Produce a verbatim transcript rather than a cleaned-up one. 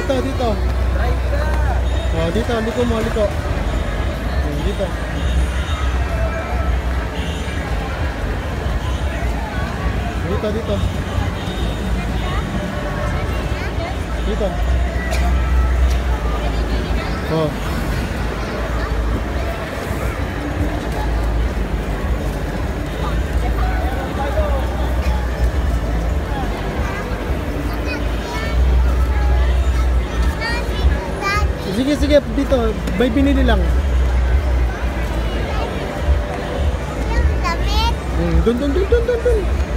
dito, dito. Drive ka. Oh, dito, liko mo, liko. Dito. Dito, dito. Dito. Oh. Sige, sige, dito. May binili lang. Yung damit. Hmm, dun, dun, dun, dun, dun, dun.